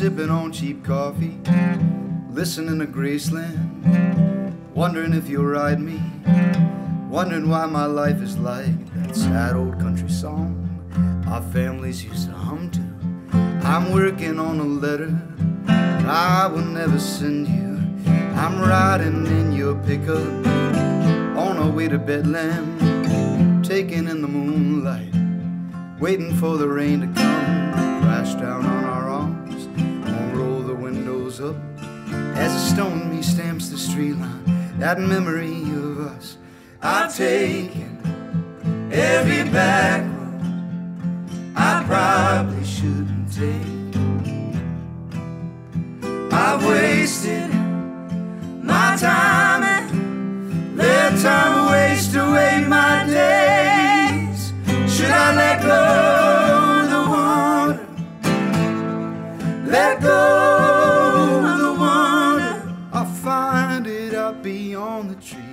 sipping on cheap coffee, listening to Graceland, wondering if you'll ride me, wondering why my life is like that sad old country song our families used to hum to. I'm working on a letter I will never send you. I'm riding in your pickup on our way to Bethlehem, taking in the moonlight, waiting for the rain to come, crash down on our arms, won't roll the windows up as a stone me stamps the street line. That memory of us I've taken every back road I probably shouldn't take. I've wasted my time and let time waste away my days. Should I let go of the wonder? Let go of the wonder. I'll find it out beyond the trees.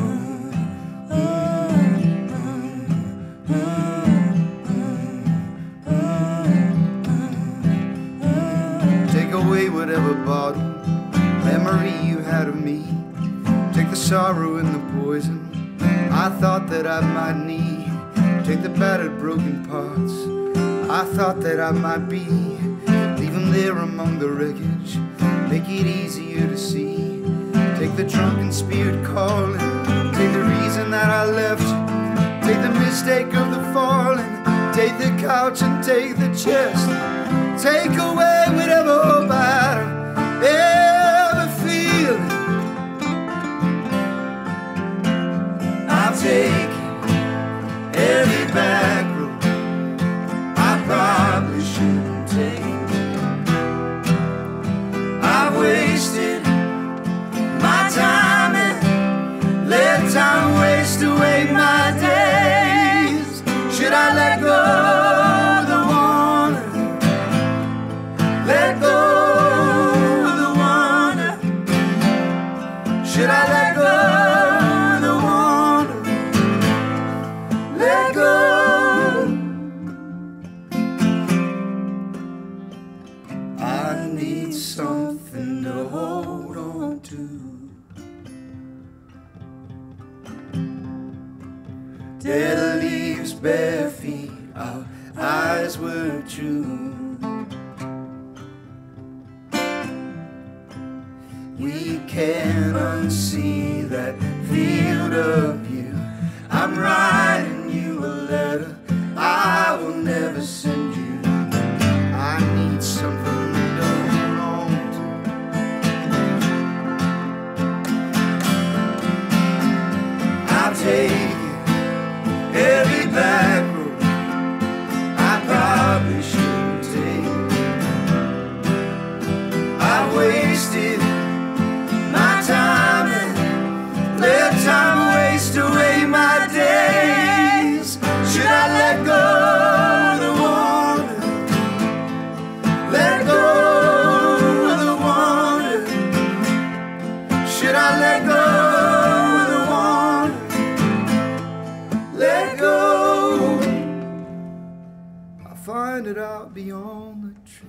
Take away whatever bottle memory you had of me. Take the sorrow and the poison I thought that I might need. Take the battered broken parts I thought that I might be. Leave them there among the wreckage, make it easier to see. Take the drunken spirit calling, take the reason that I left, take the mistake of the falling, take the couch and take the chest. Take away whatever hope I ever feel. I've taken every back road I probably shouldn't take. I've wasted my time and let time waste away my days. Should I let go of the wonder? Let go of the wonder. Should I let go of the wonder? Let go. I need something to hold on to. Dead leaves, bare feet, our eyes were true. We can't unsee that field of view. I'm writing you a letter I will never send you. I need something to hold on to. I've taken every back road I probably shouldn't take. I wasted my time and let time waste away my days. Should I let go of the wonder? Let go of the wonder. Should I let go of the wonder? Let go. I'll find it out beyond the trees.